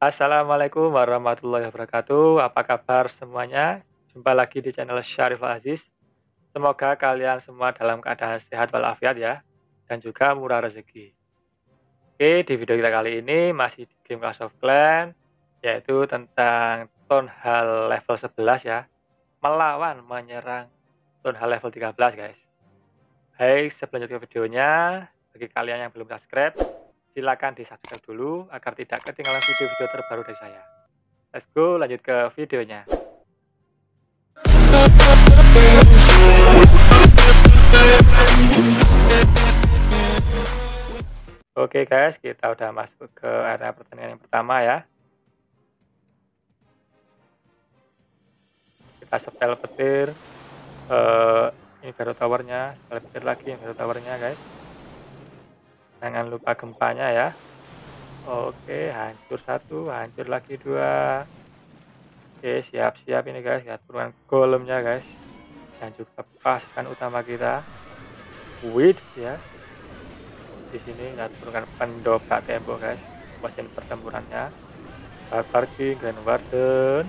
Assalamualaikum warahmatullahi wabarakatuh. Apa kabar semuanya? Jumpa lagi di channel Syarif Aziz. Semoga kalian semua dalam keadaan sehat walafiat ya, dan juga murah rezeki. Oke, di video kita kali ini masih di game Clash of Clans, yaitu tentang Town Hall level 11 ya, menyerang Town Hall level 13 guys. Baik, sebelum lanjut ke videonya, bagi kalian yang belum subscribe, silakan di-subscribe dulu agar tidak ketinggalan video-video terbaru dari saya. Let's go, lanjut ke videonya. Oke guys, kita udah masuk ke area pertandingan yang pertama ya. Kita spell petir, ini baru towernya, spell petir lagi, ini baru towernya guys. Jangan lupa gempanya ya. Oke, hancur satu, hancur lagi dua. Oke, siap-siap ini guys, lihat turunkan golemnya guys. Dan juga pasukan utama kita, Witch ya. Di sini lihat turunkan pendobrak tembok guys, mesin pertempurannya. Barbar King, Grand Warden.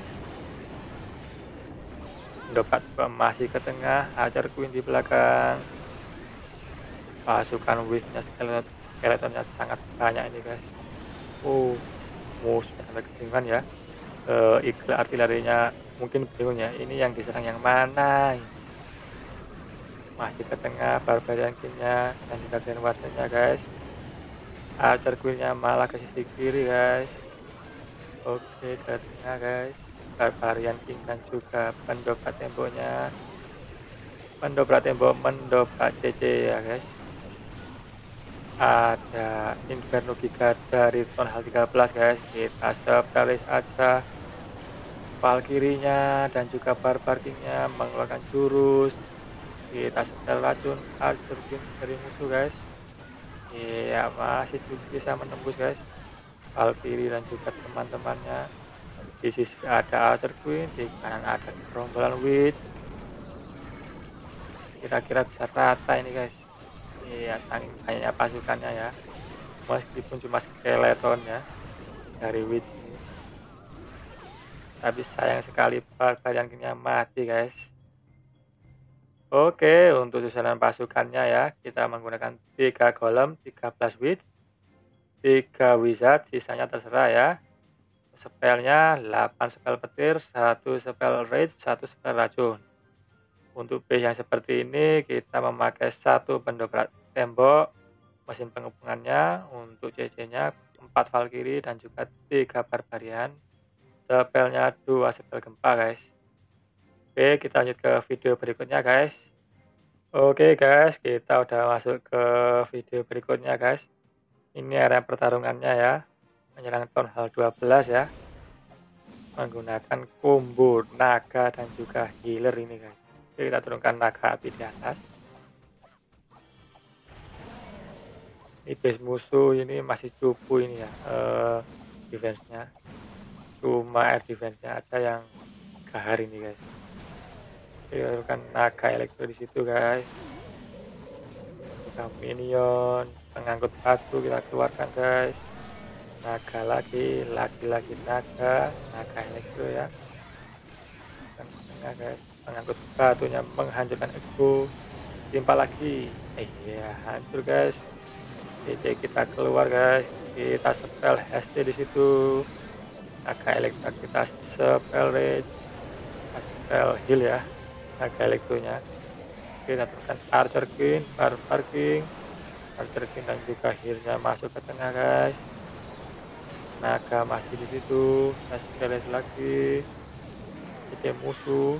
Pendobrak juga masih ke tengah, Archer Queen di belakang. Pasukan Witch-nya skeletonnya sangat banyak ini guys. Musuhnya sampai kebingungan ya. Artilerinya mungkin bingung ya, ini yang diserang yang mana ini. Masih ke tengah Barbarian King-nya dan juga Grand Warden-nya guys. Archer Queen-nya malah ke sisi kiri guys. Oke, ke tengah guys. Barbarian King dan juga pendobrak temboknya. Pendobrak tembok, mendobrak CC ya guys. Ada Inferno Giga dari Town Hall 13 guys. Kita separis aja Valkyrie-nya dan juga Barbar King-nya mengeluarkan jurus. Kita setel racun Archer Queen dari musuh guys. Iya, masih bisa menembus guys. Valkyrie dan juga teman-temannya. Di sisi ada Archer Queen, di kanan ada gerombolan Witch. Kira-kira bisa rata ini guys. Iya, saking banyaknya pasukannya ya. Meskipun cuma skeleton ya dari Witch ini. Tapi sayang sekali Barbarian King-nya mati guys. Oke, untuk susunan pasukannya ya, kita menggunakan 3 golem, 13 Witch, 3 wizard, sisanya terserah ya. Spellnya 8 spell petir, 1 spell rage, 1 spell racun. Untuk base yang seperti ini kita memakai 1 pendobrak tembok, mesin pengepungannya, untuk CC-nya 4 Valkyrie dan juga 3 barbarian. Spellnya 2 spell gempa guys. Oke, kita lanjut ke video berikutnya guys. Oke guys, kita udah masuk ke video berikutnya guys. Ini area pertarungannya ya, menyerang Town Hall 12 ya, menggunakan combo naga dan juga healer ini guys. Jadi kita turunkan naga api di atas. Ini base musuh ini masih cupu ini ya, defense-nya. Cuma air defense-nya aja yang gahar ini guys. Kita turunkan naga elektro di situ guys. Kita minion, pengangkut batu kita keluarkan guys. Naga lagi naga elektro ya. Dan tengah guys, pengangkut batunya menghancurkan ego. Timpa lagi, iya hancur guys. CC kita keluar guys, kita spell SD di situ. Naga elektro kita spell rage, spell heal ya. Naga elektronya. Kita teruskan Archer Queen, Barbar King, Archer King dan juga healnya masuk ke tengah guys. Naga masih di situ, spell lagi. CC musuh.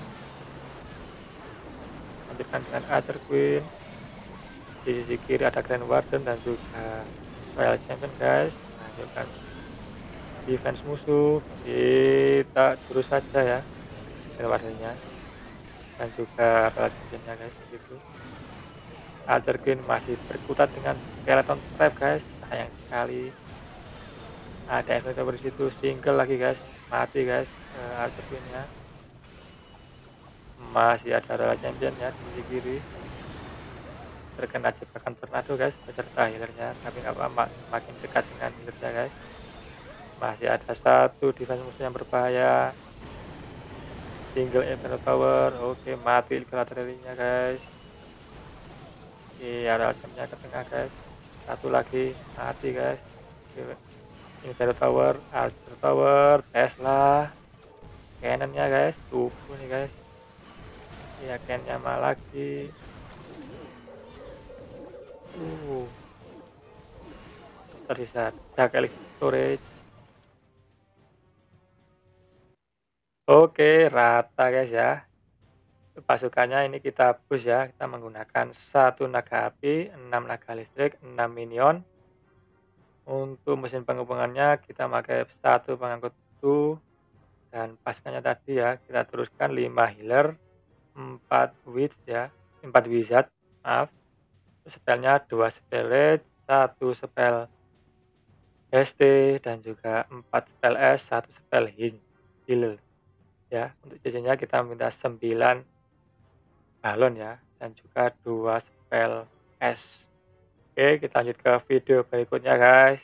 Lanjutkan dengan Archer Queen. Di sisi kiri ada Grand Warden dan juga Royal Champion guys. Lanjutkan defense musuh, kita terus saja ya Grand Wardennya dan juga Royal Championnya guys gitu. Archer Queen masih berkutat dengan skeleton trap guys, sayang sekali. Ada Inferno di situ, single lagi guys, mati guys. Archer Queen-nya masih ada Royal Champion ya di sisi kiri, terkena jebakan tornado guys beserta healernya, tapi nggak apa-apa, makin dekat dengan healernya guys. Masih ada satu defense musuh yang berbahaya. Single Inferno Tower. Oke, mati Collateralnya guys. Oke, areal jamnya ke tengah guys. Satu lagi mati guys. Oke, Inferno Tower, Archer Tower, Tesla, Cannonnya guys, cupu nih guys. Ya, Cannonnya mah lagi. Uh, tersisa Dark Elixir Storage. Oke, rata guys ya. Pasukannya ini kita push ya. Kita menggunakan satu naga api, 6 naga listrik, 6 minion. Untuk mesin penghubungannya kita pakai satu pengangkut itu, dan pasukannya tadi ya kita teruskan 5 healer, 4 witch ya, 4 wizard, maaf. Spellnya 2 spell rage, 1 spell ST, dan juga 4 spell S, 1 spell heal ya. Untuk CC-nya kita minta 9 balon ya, dan juga 2 spell S. Oke, kita lanjut ke video berikutnya guys.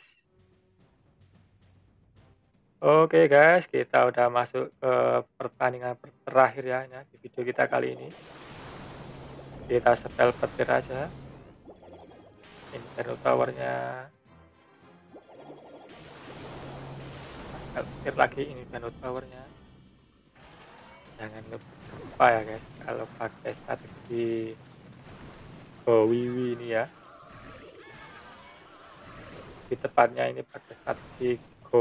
Oke guys, kita udah masuk ke pertandingan terakhir ya, di video kita kali ini. Kita spell petir aja. Inferno Tower-nya. Spell petir lagi, Inferno Tower-nya. Jangan lupa ya guys, kalau pakai strategi Gowiwi ini ya. Di tepatnya ini pakai strategi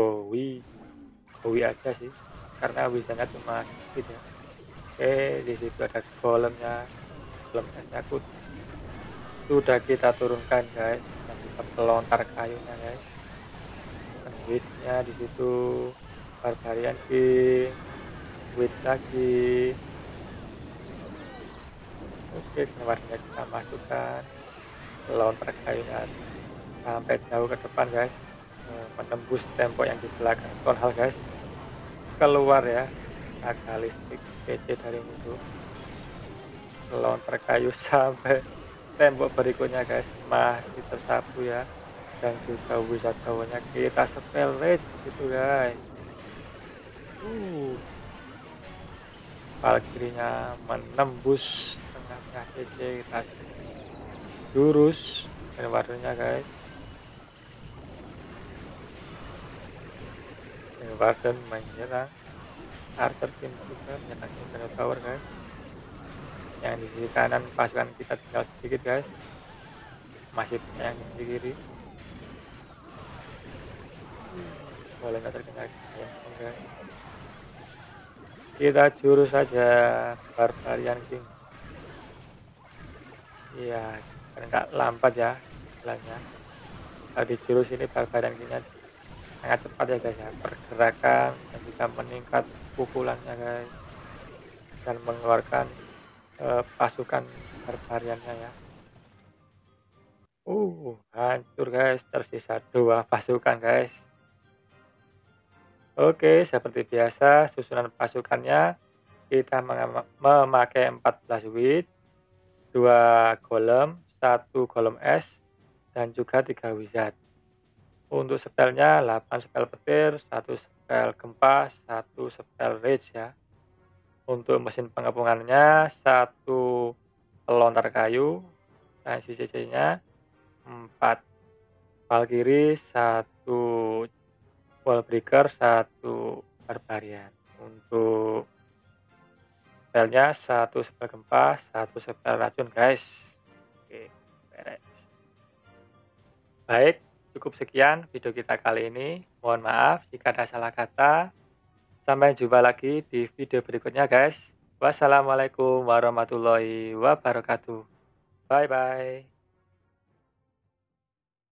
Gowi aja sih, karena wisanya cuma sedikit ya. Oke, di situ ada golemnya, golem esnya sudah kita turunkan guys, dan juga pelontar kayunya guys. Witch-nya di situ, Barbarian King, witch lagi. Oke, keluarnya kita masukkan, pelontar kayunya sampai jauh ke depan guys, menembus tembok yang di belakang town hall guys. Keluar ya, naga listrik PC dari musuh, pelontar kayu sampai tembok berikutnya guys, masih tersapu ya. Dan juga wizard towernya kita spell rage gitu guys. Valkyrie-nya menembus tengah-tengah CC, kita jurus dan warnanya guys. Warden menyerang, Archer King juga menyerang Inferno Tower guys. Yang di sisi kanan pasukan kita tinggal sedikit guys, masih punya yang di sisi kiri. Boleh nggak terkena guys. Kita jurus saja Barbarian King. Iya, karena nggak lambat ya istilahnya. Kalau di jurus ini Barbarian King-nya sangat cepat ya guys ya, pergerakan dan juga meningkat pukulannya guys, dan mengeluarkan pasukan barbariannya ya. Hancur guys, tersisa 2 pasukan guys. Oke, seperti biasa susunan pasukannya kita memakai 14 witch, 2 golem, 1 golem es, dan juga 3 wizard. Untuk spellnya 8 spell petir, 1 spell gempa, 1 spell rage ya. Untuk mesin pengepungannya 1 pelontar kayu, dan CC-nya 4 Valkyrie, 1 Wallbreaker, 1 Barbarian. Untuk spellnya 1 spell gempa, 1 spell racun guys. Oke, beres. Baik, cukup sekian video kita kali ini. Mohon maaf jika ada salah kata. Sampai jumpa lagi di video berikutnya guys. Wassalamualaikum warahmatullahi wabarakatuh. Bye bye.